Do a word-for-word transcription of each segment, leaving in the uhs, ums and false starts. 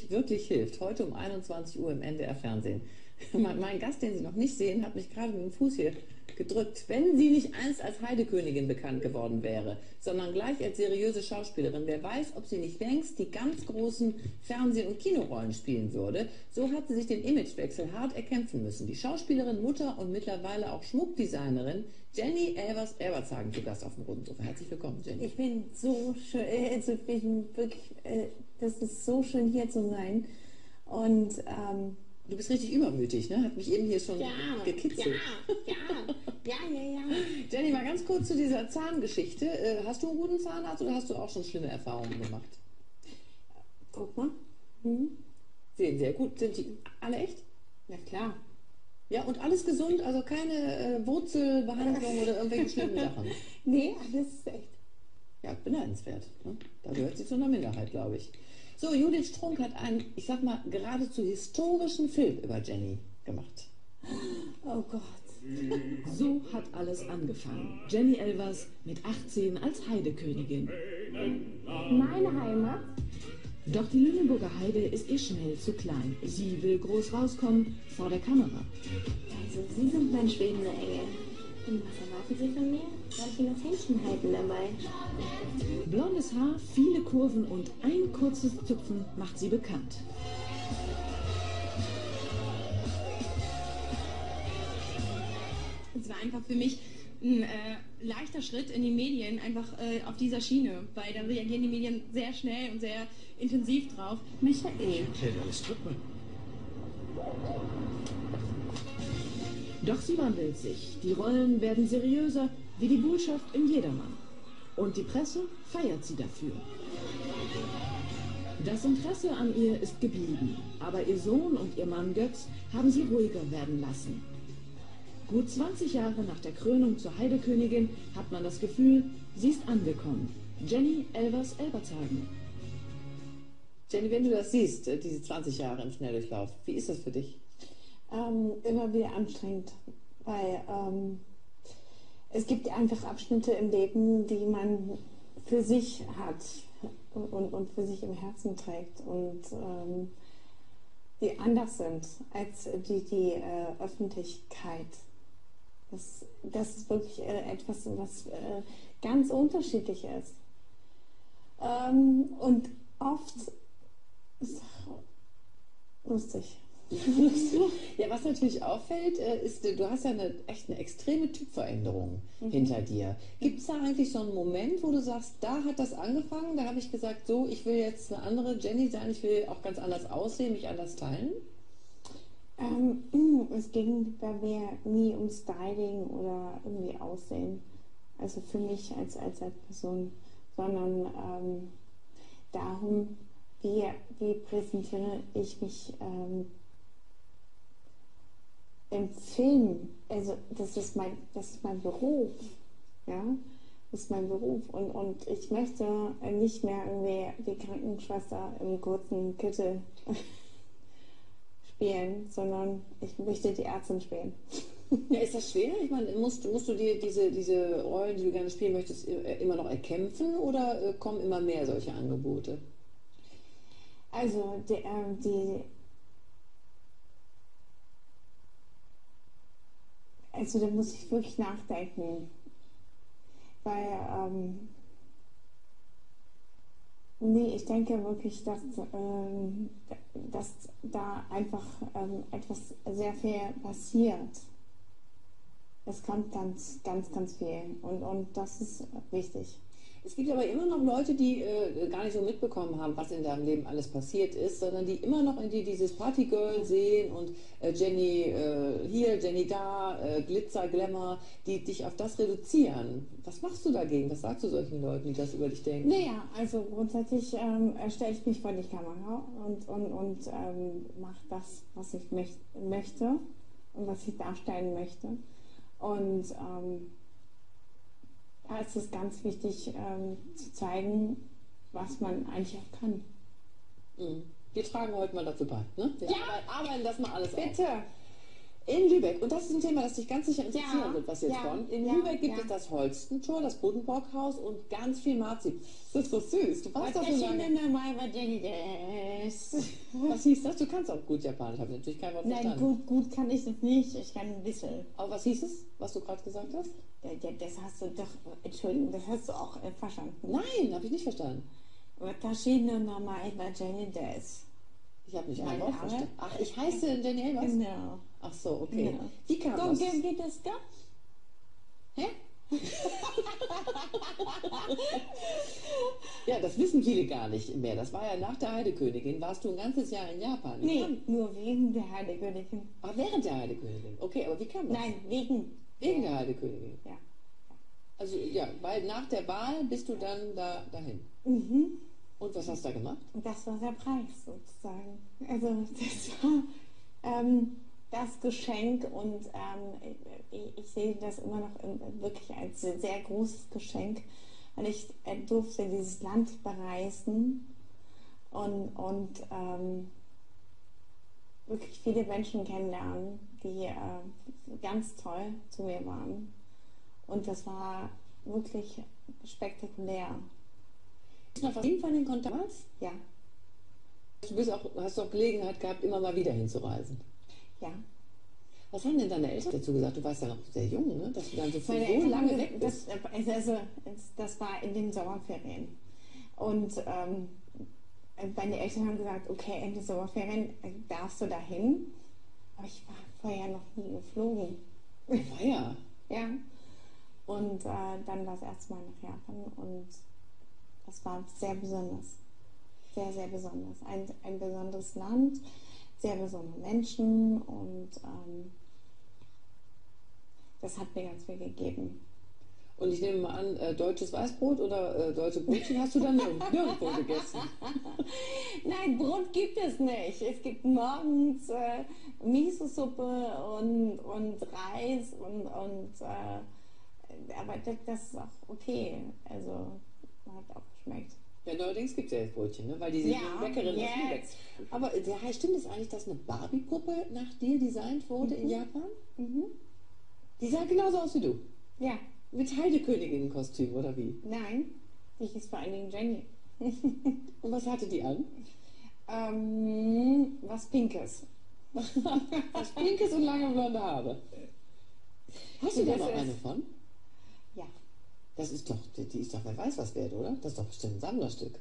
wirklich, wirklich hilft. Heute um einundzwanzig Uhr im N D R Fernsehen. Mein Gast, den Sie noch nicht sehen, hat mich gerade mit dem Fuß hier gedrückt. Wenn sie nicht einst als Heidekönigin bekannt geworden wäre, sondern gleich als seriöse Schauspielerin, wer weiß, ob sie nicht längst die ganz großen Fernseh- und Kinorollen spielen würde. So hat sie sich den Imagewechsel hart erkämpfen müssen. Die Schauspielerin, Mutter und mittlerweile auch Schmuckdesignerin Jenny Elvers-Elbertshagen zu Gast auf dem Roten Sofa. Herzlich willkommen, Jenny. Ich bin so schön, also ich bin wirklich, äh, das ist so schön hier zu sein. Und ähm, du bist richtig übermütig, ne? Hat mich eben hier schon ja, gekitzelt. Ja, ja, ja, ja, ja. Jenny, mal ganz kurz zu dieser Zahngeschichte. Hast du einen guten Zahnarzt oder hast du auch schon schlimme Erfahrungen gemacht? Guck mal. Mhm. Sehen sehr gut. Sind die alle echt? Na klar. Ja, und alles gesund? Also keine äh, Wurzelbehandlung oder irgendwelche schlimmen Sachen? Nee, alles ist echt. Ja, beneidenswert. Ne? Da gehört sie zu einer Minderheit, glaube ich. So, Judith Strunk hat einen, ich sag mal, geradezu historischen Film über Jenny gemacht. Oh Gott. So hat alles angefangen. Jenny Elvers mit achtzehn als Heidekönigin. Meine Heimat? Doch die Lüneburger Heide ist ihr schnell zu klein. Sie will groß rauskommen vor der Kamera. Also Sie sind mein schwebender Engel. Und was erwarten Sie von mir? Soll ich Ihnen das Händchen halten dabei? Blondes Haar, viele Kurven und ein kurzes Zupfen macht sie bekannt. Es war einfach für mich ein äh, leichter Schritt in die Medien, einfach äh, auf dieser Schiene, weil da reagieren die Medien sehr schnell und sehr intensiv drauf. Michael. Ich erkläre alles Truppe. Doch sie wandelt sich. Die Rollen werden seriöser, wie die Bullschaft im Jedermann. Und die Presse feiert sie dafür. Das Interesse an ihr ist geblieben, aber ihr Sohn und ihr Mann Götz haben sie ruhiger werden lassen. Gut zwanzig Jahre nach der Krönung zur Heidekönigin hat man das Gefühl, sie ist angekommen. Jenny Elvers-Elbertshagen. Jenny, wenn du das siehst, diese zwanzig Jahre im Schnelldurchlauf, wie ist das für dich? Ähm, immer wieder anstrengend, weil ähm, es gibt einfach Abschnitte im Leben, die man für sich hat und, und, und für sich im Herzen trägt und ähm, die anders sind als die, die äh, Öffentlichkeit. Das, das ist wirklich äh, etwas, was äh, ganz unterschiedlich ist. Ähm, und oft ist lustig. Ja, was natürlich auffällt, ist, du hast ja eine, echt eine extreme Typveränderung mhm. hinter dir. Gibt es da eigentlich so einen Moment, wo du sagst, da hat das angefangen, da habe ich gesagt, so, ich will jetzt eine andere Jenny sein, ich will auch ganz anders aussehen, mich anders teilen? Ähm, es ging bei mir nie um Styling oder irgendwie Aussehen, also für mich als, als, als Person, sondern ähm, darum, wie, wie präsentiere ich mich ähm, im Film. Also das ist mein, das ist mein Beruf, ja, das ist mein Beruf und, und ich möchte nicht mehr irgendwie die Krankenschwester im kurzen Kittel spielen, sondern ich möchte die Ärztin spielen. Ja, ist das schwer? Ich meine, musst, musst du dir diese, diese Rollen, die du gerne spielen möchtest, immer noch erkämpfen oder kommen immer mehr solche Angebote? Also die, äh, die also da muss ich wirklich nachdenken, weil ähm, nee, ich denke wirklich, dass, ähm, dass da einfach ähm, etwas sehr viel passiert. Es kommt ganz, ganz, ganz viel und, und das ist wichtig. Es gibt aber immer noch Leute, die äh, gar nicht so mitbekommen haben, was in deinem Leben alles passiert ist, sondern die immer noch in dir dieses Partygirl sehen und äh, Jenny äh, hier, Jenny da, äh, Glitzer, Glamour, die dich auf das reduzieren. Was machst du dagegen? Was sagst du solchen Leuten, die das über dich denken? Naja, also grundsätzlich ähm, stelle ich mich vor die Kamera und, und, und ähm, mache das, was ich möcht möchte und was ich darstellen möchte. Und ähm, da ist es ganz wichtig ähm, zu zeigen, was man eigentlich auch kann. Mhm. Wir tragen heute mal dazu bei. Ne? Wir ja, arbeiten das mal alles bitte. auf. In Lübeck. Und das ist ein Thema, das dich ganz sicher interessieren Ja, wird, was jetzt ja, kommt. In ja, Lübeck gibt ja. es das Holstentor, das Buddenbrockhaus und ganz viel Marzi. Das ist so süß. Du warst da so lange. Was hieß das? Du kannst auch gut Japanisch. Ich habe natürlich kein Wort Nein, verstanden. gut, gut kann ich das nicht. Ich kann ein bisschen. Aber was hieß es, was du gerade gesagt hast? Ja, ja, das hast du doch, Entschuldigung, das hast du auch äh, verstanden. Nein, habe ich nicht verstanden. Watashi no namae wa Jenny desu. Ich habe nicht Mein ein Wort Name? verstanden. Ach, ich heiße Jenny Elvers? Genau. Ach so, okay. Genau. Wie kam Go, das? ge- geht das da? Hä? Ja, das wissen viele gar nicht mehr. Das war ja nach der Heidekönigin. Warst du ein ganzes Jahr in Japan? Wie Nee, kam- nur wegen der Heidekönigin. Ah, während der Heidekönigin. Okay, aber wie kam das? Nein, wegen. Wegen der Heidekönigin. Ja. Also ja, weil nach der Wahl bist du dann da dahin. Mhm. Und was hast du da gemacht? Und das war der Preis sozusagen. Also das war ähm, das Geschenk und ähm, ich, ich sehe das immer noch in, wirklich als sehr, sehr großes Geschenk, weil ich äh, durfte dieses Land bereisen und, und ähm, wirklich viele Menschen kennenlernen, die äh, ganz toll zu mir waren. Und das war wirklich spektakulär. Ist noch was von den Kontakten? Ja, Du bist auch, hast auch Gelegenheit gehabt, immer mal wieder hinzureisen. ja. Was haben denn deine Eltern dazu gesagt? Du warst ja noch sehr jung, ne? Dass du dann so, viel, Meine so Eltern lange haben weg gesagt, bist. das, also, es- das war in den Sommerferien. Und ähm, meine Eltern haben gesagt, okay, Ende Sommerferien äh, darfst du dahin. Aber ich war vorher noch nie geflogen. War ja. Ja. Und äh, dann war es erstmal nach Japan und das war sehr besonders. Sehr, sehr besonders. Ein, ein besonderes Land, sehr besondere Menschen und ähm, das hat mir ganz viel gegeben. Und ich nehme mal an, äh, deutsches Weißbrot oder äh, deutsche Brötchen hast du dann nirg- nirgendwo gegessen. Nein, Brot gibt es nicht. Es gibt morgens äh, Miso-Suppe und, und Reis und, und äh, aber das, das ist auch okay. Also hat auch geschmeckt. Ja, neuerdings gibt es ja jetzt Brötchen, ne? Weil diese Ja, Bäckerin aus jetzt. Lübeck. Aber äh, der, stimmt es eigentlich, dass eine Barbie-Puppe nach dir designt wurde in Japan? Mhm. Die sah genauso aus wie du. Ja, Mit Heideköniginnenkostüm, oder wie? nein, die hieß vor allen Dingen Jenny. Und was hatte die an? ähm, was Pinkes. Was Pinkes und lange blonde Haare. Hast du da Das noch ist- eine von? Ja, Das ist doch, die, die ist doch, wer weiß was wert, oder? Das ist doch bestimmt ein Sammlerstück.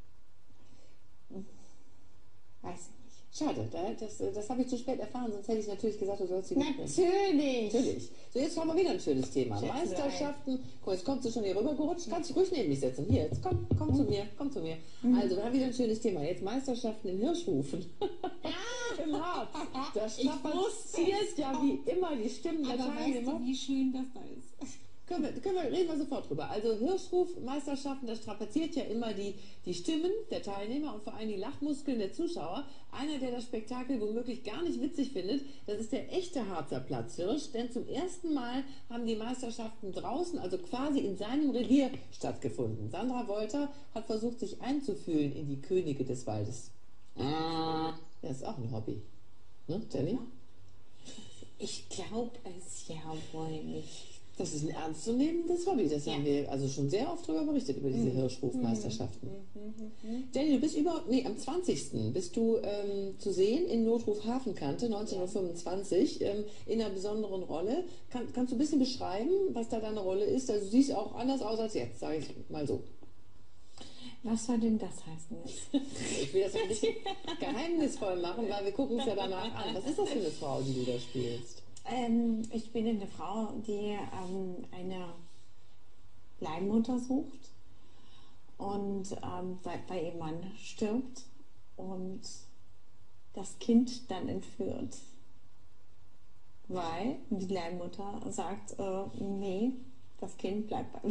weiß ich nicht. Schade, da- das, das habe ich zu spät erfahren, sonst hätte ich natürlich gesagt, du sollst sie mitnehmen. Natürlich. Natürlich. So, jetzt haben wir wieder ein schönes Thema. Schätzelein. Meisterschaften. Guck, jetzt kommst du schon hier rüber gerutscht. Kannst dich ruhig neben mich setzen. Hier, jetzt komm, komm zu mir, komm zu mir. Also, wir haben wieder ein schönes Thema. Jetzt Meisterschaften in Hirschrufen. Im Harz. Das strapaziert ja wie immer die Stimmen der Aber weißt Teilnehmer. du, wie schön das da ist? Können wir, können wir, reden wir sofort drüber. Also Hirschrufmeisterschaften, das strapaziert ja immer die, die Stimmen der Teilnehmer und vor allem die Lachmuskeln der Zuschauer. Einer, der das Spektakel womöglich gar nicht witzig findet, das ist der echte Harzer Platzhirsch, denn zum ersten Mal haben die Meisterschaften draußen, also quasi in seinem Revier stattgefunden. Sandra Wolter hat versucht, sich einzufühlen in die Könige des Waldes. Das ist auch ein Hobby. Ne, Jenny? Ich glaube es ja wohl nicht. Das ist ein ernstzunehmendes Hobby. Das Ja. haben wir also schon sehr oft darüber berichtet, über diese Hirschrufmeisterschaften. Jenny, du bist über, nee, am zwanzigsten bist du ähm, zu sehen in Notruf Hafenkante neunzehnhundertfünfundzwanzig ähm, in einer besonderen Rolle. Kann, kannst du ein bisschen beschreiben, was da deine Rolle ist? Also du siehst auch anders aus als jetzt, sage ich mal so. Was soll denn das heißen jetzt? Ich will das ein bisschen geheimnisvoll machen, weil wir gucken es ja danach an. Was ist das für eine Frau, die du da spielst? Ähm, ich bin eine Frau, die ähm, eine Leihmutter sucht und ähm, weil, weil ihr Mann stirbt und das Kind dann entführt. Weil die Leihmutter sagt, äh, nee, das Kind bleibt bei mir.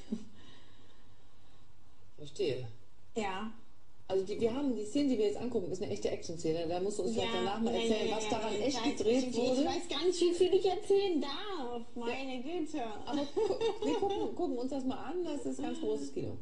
Verstehe. Ja. Also die, wir haben die Szene, die wir jetzt angucken, ist eine echte Action-Szene. Da musst du uns vielleicht danach mal erzählen, was daran ich echt weiß- gedreht ich, wurde. Ich weiß gar nicht, wie viel ich erzählen darf. Meine Güte. Aber gu wir gucken, gucken uns das mal an, das ist ganz großes Kino.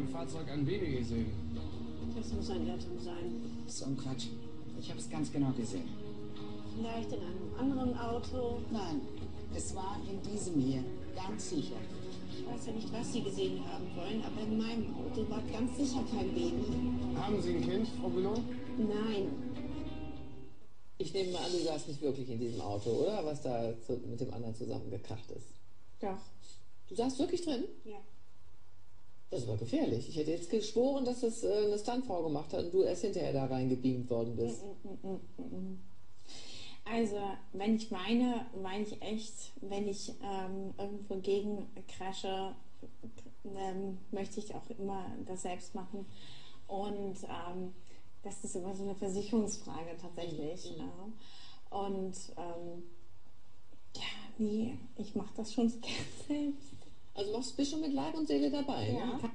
Ihrem Fahrzeug ein Baby gesehen. Das muss ein Irrtum sein. So ein Quatsch. Ich habe es ganz genau gesehen. Vielleicht in einem anderen Auto. Nein, es war in diesem hier. Ganz sicher. Ich weiß ja nicht, was Sie gesehen haben wollen, aber in meinem Auto war ganz sicher kein Baby. Haben Sie ein Kind, Frau Bülow? Nein. Ich nehme mal an, du saßt nicht wirklich in diesem Auto, oder? Was da zu, mit dem anderen zusammengekracht ist. Doch. Du saßt wirklich drin? Ja. Das ist aber gefährlich. Ich hätte jetzt geschworen, dass das äh, eine Stuntfrau gemacht hat und du erst hinterher da reingebeamt worden bist. Mm, mm, mm, mm. Also, wenn ich weine, weine ich echt. Wenn ich ähm, irgendwo gegen crashe, ähm, möchte ich auch immer das selbst machen. Und ähm, das ist immer so eine Versicherungsfrage tatsächlich. Mhm. Ja. Und ähm, ja, nee, ich mache das schon gern selbst. Also machst, bist schon mit Leib und Seele dabei, Ja. ne?